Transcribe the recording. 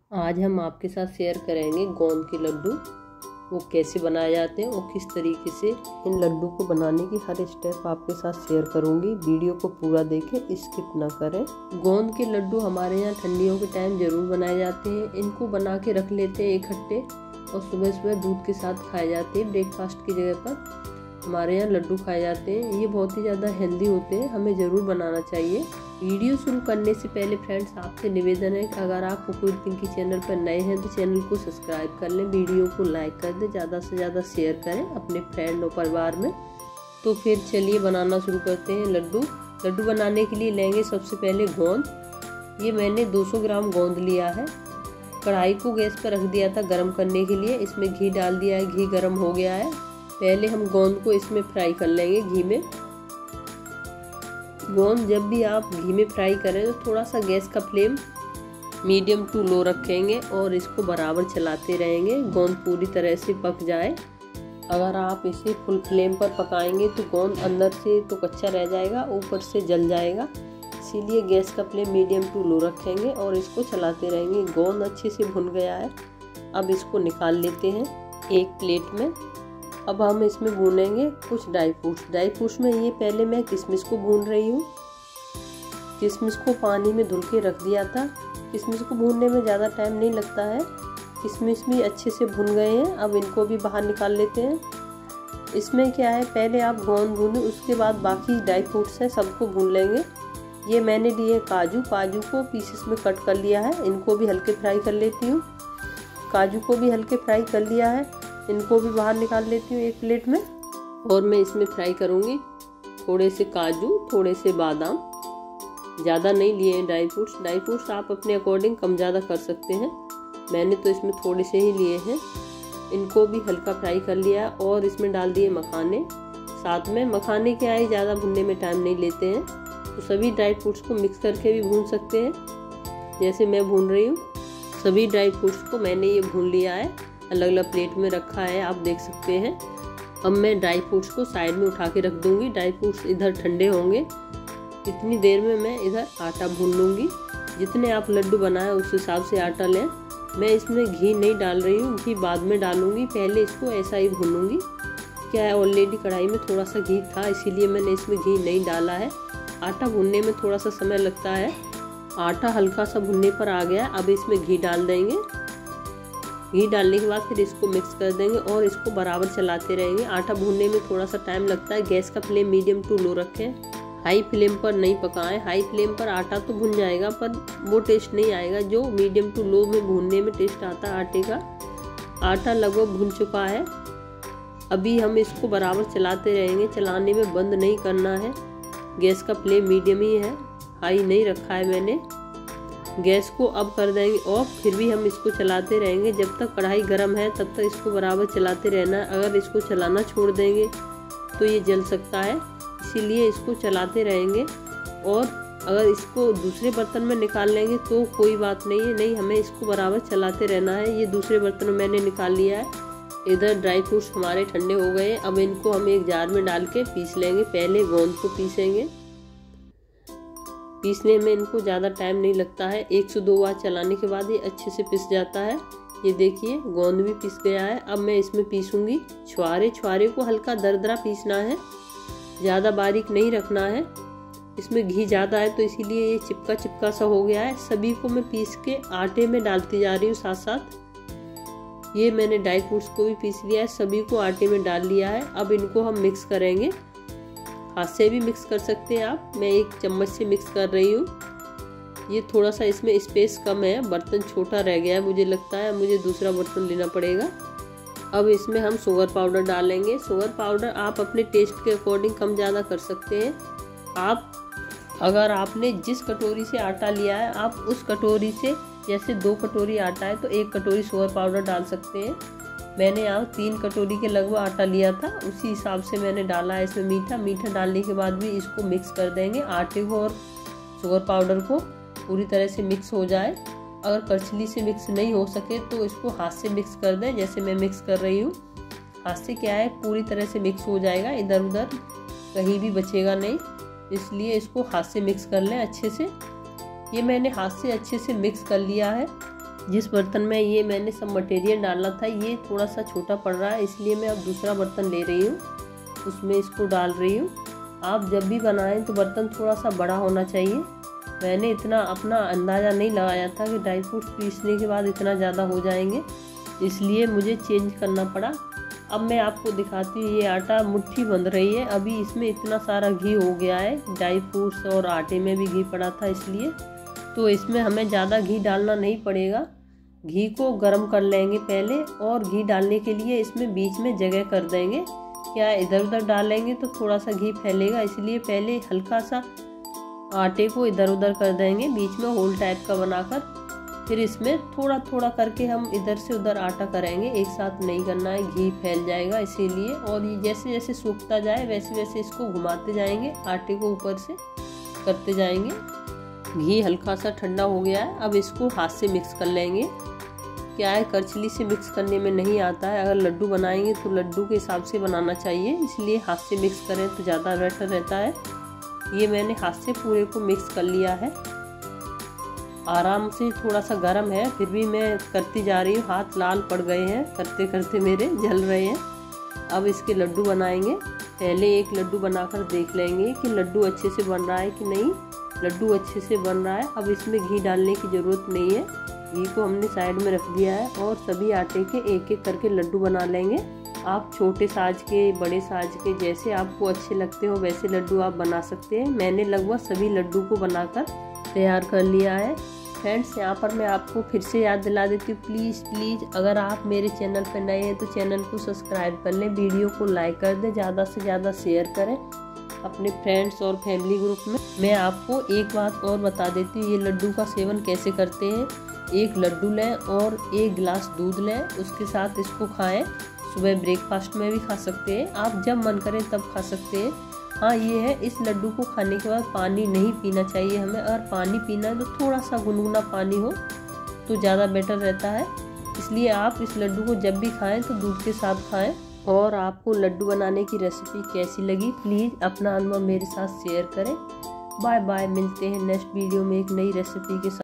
आज हम आपके साथ शेयर करेंगे गोंद के लड्डू। वो कैसे बनाए जाते हैं और किस तरीके से इन लड्डू को बनाने की हर स्टेप आपके साथ शेयर करूंगी। वीडियो को पूरा देखें, स्किप ना करें। गोंद के लड्डू हमारे यहाँ ठंडियों के टाइम ज़रूर बनाए जाते हैं। इनको बना के रख लेते हैं इकट्ठे और सुबह सुबह दूध के साथ खाए जाते हैं। ब्रेकफास्ट की जगह पर हमारे यहाँ लड्डू खाए जाते हैं। ये बहुत ही ज़्यादा हेल्दी होते हैं, हमें ज़रूर बनाना चाहिए। वीडियो शुरू करने से पहले फ्रेंड्स आपसे निवेदन है कि अगर आप कुकिंग पिंकी चैनल पर नए हैं तो चैनल को सब्सक्राइब कर लें, वीडियो को लाइक कर दें, ज़्यादा से ज़्यादा शेयर करें अपने फ्रेंड और परिवार में। तो फिर चलिए बनाना शुरू करते हैं। लड्डू बनाने के लिए लेंगे सबसे पहले गोंद। ये मैंने 200 ग्राम गोंद लिया है। कढ़ाई को गैस पर रख दिया था गर्म करने के लिए। इसमें घी डाल दिया है, घी गर्म हो गया है। पहले हम गोंद को इसमें फ्राई कर लेंगे घी में। गोंद जब भी आप घी में फ्राई करें तो थोड़ा सा गैस का फ्लेम मीडियम टू लो रखेंगे और इसको बराबर चलाते रहेंगे, गोंद पूरी तरह से पक जाए। अगर आप इसे फुल फ्लेम पर पकाएंगे तो गोंद अंदर से तो कच्चा रह जाएगा, ऊपर से जल जाएगा। इसीलिए गैस का फ्लेम मीडियम टू लो रखेंगे और इसको चलाते रहेंगे। गोंद अच्छे से भुन गया है, अब इसको निकाल लेते हैं एक प्लेट में। अब हम इसमें भूनेंगे कुछ ड्राई फ्रूट्स में ये पहले मैं किशमिश को भून रही हूँ। किशमिश को पानी में धुल के रख दिया था। किशमिश को भूनने में ज़्यादा टाइम नहीं लगता है। किशमिश भी अच्छे से भुन गए हैं, अब इनको भी बाहर निकाल लेते हैं। इसमें क्या है, पहले आप गोंद भूनें, उसके बाद बाकी ड्राई फ्रूट्स हैं सबको भून लेंगे। ये मैंने लिए काजू को पीसेस में कट कर लिया है, इनको भी हल्के फ्राई कर लेती हूँ। काजू को भी हल्के फ्राई कर लिया है, इनको भी बाहर निकाल लेती हूँ एक प्लेट में। और मैं इसमें फ्राई करूँगी थोड़े से काजू, थोड़े से बादाम। ज़्यादा नहीं लिए हैं ड्राई फ्रूट्स आप अपने अकॉर्डिंग कम ज़्यादा कर सकते हैं। मैंने तो इसमें थोड़े से ही लिए हैं। इनको भी हल्का फ्राई कर लिया और इसमें डाल दिए मखाने। साथ में मखाने क्या है, ज़्यादा भुनने में टाइम नहीं लेते हैं, तो सभी ड्राई फ्रूट्स को मिक्स करके भी भून सकते हैं जैसे मैं भून रही हूँ। सभी ड्राई फ्रूट्स को मैंने ये भून लिया है, अलग अलग प्लेट में रखा है, आप देख सकते हैं। अब मैं ड्राई फ्रूट्स को साइड में उठा के रख दूंगी। ड्राई फ्रूट्स इधर ठंडे होंगे, इतनी देर में मैं इधर आटा भून लूँगी। जितने आप लड्डू बनाए उस हिसाब से आटा लें। मैं इसमें घी नहीं डाल रही हूँ, घी बाद में डालूंगी, पहले इसको ऐसा ही भूनूंगी। क्या है, ऑलरेडी कढ़ाई में थोड़ा सा घी था, इसीलिए मैंने इसमें घी नहीं डाला है। आटा भूनने में थोड़ा सा समय लगता है। आटा हल्का सा भुनने पर आ गया, अब इसमें घी डाल देंगे। घी डालने के बाद फिर इसको मिक्स कर देंगे और इसको बराबर चलाते रहेंगे। आटा भूनने में थोड़ा सा टाइम लगता है। गैस का फ्लेम मीडियम टू लो रखें, हाई फ्लेम पर नहीं पकाएं। हाई फ्लेम पर आटा तो भुन जाएगा पर वो टेस्ट नहीं आएगा जो मीडियम टू लो में भूनने में टेस्ट आता है आटे का। आटा लगभग भुन चुका है, अभी हम इसको बराबर चलाते रहेंगे। चलाने में बंद नहीं करना है। गैस का फ्लेम मीडियम ही है, हाई नहीं रखा है मैंने। गैस को अब कर देंगे ऑफ, फिर भी हम इसको चलाते रहेंगे जब तक कढ़ाई गर्म है, तब तक इसको बराबर चलाते रहना है। अगर इसको चलाना छोड़ देंगे तो ये जल सकता है, इसीलिए इसको चलाते रहेंगे। और अगर इसको दूसरे बर्तन में निकाल लेंगे तो कोई बात नहीं है, नहीं हमें इसको बराबर चलाते रहना है। ये दूसरे बर्तन में मैंने निकाल लिया है। इधर ड्राई फ्रूट्स हमारे ठंडे हो गए। अब इनको हम एक जार में डाल के पीस लेंगे। पहले गोंद को पीसेंगे, पीसने में इनको ज़्यादा टाइम नहीं लगता है। 1 से 2 बार चलाने के बाद ये अच्छे से पिस जाता है। ये देखिए गोंद भी पिस गया है। अब मैं इसमें पीसूंगी छुआरे को हल्का दरदरा पीसना है, ज़्यादा बारीक नहीं रखना है। इसमें घी ज़्यादा है तो इसीलिए ये चिपका सा हो गया है। सभी को मैं पीस के आटे में डालती जा रही हूँ साथ साथ। ये मैंने ड्राई फ्रूट्स को भी पीस लिया है, सभी को आटे में डाल लिया है। अब इनको हम मिक्स करेंगे, हाथ से भी मिक्स कर सकते हैं आप। मैं एक चम्मच से मिक्स कर रही हूँ। ये थोड़ा सा इसमें स्पेस कम है, बर्तन छोटा रह गया है मुझे लगता है, मुझे दूसरा बर्तन लेना पड़ेगा। अब इसमें हम शुगर पाउडर डालेंगे। शुगर पाउडर आप अपने टेस्ट के अकॉर्डिंग कम ज़्यादा कर सकते हैं। अगर आपने जिस कटोरी से आटा लिया है, आप उस कटोरी से, जैसे 2 कटोरी आटा है तो 1 कटोरी शुगर पाउडर डाल सकते हैं। मैंने यहाँ 3 कटोरी के लगभग आटा लिया था, उसी हिसाब से मैंने डाला है इसमें मीठा डालने के बाद भी इसको मिक्स कर देंगे। आटे को और शुगर पाउडर को पूरी तरह से मिक्स हो जाए। अगर करछली से मिक्स नहीं हो सके तो इसको हाथ से मिक्स कर दें, जैसे मैं मिक्स कर रही हूँ। हाथ से क्या है, पूरी तरह से मिक्स हो जाएगा, इधर उधर कहीं भी बचेगा नहीं, इसलिए इसको हाथ से मिक्स कर लें अच्छे से। ये मैंने हाथ से अच्छे से मिक्स कर लिया है। जिस बर्तन में ये मैंने सब मटेरियल डाला था ये थोड़ा सा छोटा पड़ रहा है, इसलिए मैं अब दूसरा बर्तन ले रही हूँ, उसमें इसको डाल रही हूँ। आप जब भी बनाएं तो बर्तन थोड़ा सा बड़ा होना चाहिए। मैंने इतना अपना अंदाज़ा नहीं लगाया था कि ड्राई फ्रूट्स पीसने के बाद इतना ज़्यादा हो जाएंगे, इसलिए मुझे चेंज करना पड़ा। अब मैं आपको दिखाती हूँ, ये आटा मुट्ठी बंध रही है। अभी इसमें इतना सारा घी हो गया है, ड्राई फ्रूट्स और आटे में भी घी पड़ा था इसलिए, तो इसमें हमें ज़्यादा घी डालना नहीं पड़ेगा। घी को गर्म कर लेंगे पहले, और घी डालने के लिए इसमें बीच में जगह कर देंगे। क्या इधर उधर डालेंगे तो थोड़ा सा घी फैलेगा, इसलिए पहले हल्का सा आटे को इधर उधर कर देंगे, बीच में होल टाइप का बनाकर। फिर इसमें थोड़ा थोड़ा करके हम इधर से उधर आटा करेंगे, एक साथ नहीं करना है, घी फैल जाएगा इसीलिए। और ये जैसे जैसे सूखता जाए वैसे वैसे इसको घुमाते जाएंगे, आटे को ऊपर से करते जाएंगे। घी हल्का सा ठंडा हो गया है, अब इसको हाथ से मिक्स कर लेंगे। क्या है, करछली से मिक्स करने में नहीं आता है। अगर लड्डू बनाएंगे तो लड्डू के हिसाब से बनाना चाहिए, इसलिए हाथ से मिक्स करें तो ज़्यादा बेटर रहता है। ये मैंने हाथ से पूरे को मिक्स कर लिया है। आराम से, थोड़ा सा गर्म है फिर भी मैं करती जा रही हूँ। हाथ लाल पड़ गए हैं, करते करते मेरे जल रहे हैं। अब इसके लड्डू बनाएंगे। पहले एक लड्डू बनाकर देख लेंगे कि लड्डू अच्छे से बन रहा है कि नहीं। लड्डू अच्छे से बन रहा है। अब इसमें घी डालने की ज़रूरत नहीं है, घी को हमने साइड में रख दिया है। और सभी आटे के एक एक करके लड्डू बना लेंगे। आप छोटे साइज के, बड़े साइज के, जैसे आपको अच्छे लगते हो वैसे लड्डू आप बना सकते हैं। मैंने लगभग सभी लड्डू को बनाकर तैयार कर लिया है। फ्रेंड्स, यहाँ पर मैं आपको फिर से याद दिला देती हूँ, प्लीज़ अगर आप मेरे चैनल पर नए हैं तो चैनल को सब्सक्राइब कर लें, वीडियो को लाइक कर दें, ज़्यादा से ज़्यादा शेयर करें अपने फ्रेंड्स और फैमिली ग्रुप में। मैं आपको एक बात और बता देती हूँ, ये लड्डू का सेवन कैसे करते हैं। एक लड्डू लें और 1 गिलास दूध लें, उसके साथ इसको खाएं। सुबह ब्रेकफास्ट में भी खा सकते हैं, आप जब मन करें तब खा सकते हैं। हाँ, ये है, इस लड्डू को खाने के बाद पानी नहीं पीना चाहिए हमें। अगर पानी पीना है तो थोड़ा सा गुनगुना पानी हो तो ज़्यादा बेटर रहता है। इसलिए आप इस लड्डू को जब भी खाएं तो दूध के साथ खाएं। और आपको लड्डू बनाने की रेसिपी कैसी लगी, प्लीज़ अपना अनुभव मेरे साथ शेयर करें। बाय बाय, मिलते हैं नेक्स्ट वीडियो में एक नई रेसिपी के साथ।